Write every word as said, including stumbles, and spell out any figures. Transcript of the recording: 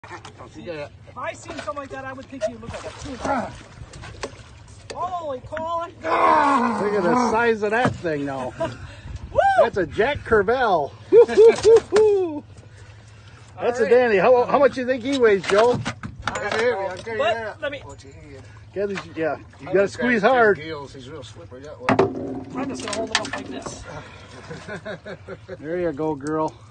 If I seen something like that, I would think you look like a tuna. Holy Colin! Look at the size of that thing now. That's a Jack Crevalle. That's right. A dandy. How, how much do you think he weighs, Joe? But, let me. Get these, yeah, you gotta squeeze hard. He's real slippery that way. I'm just gonna hold him up like this. There you go, girl.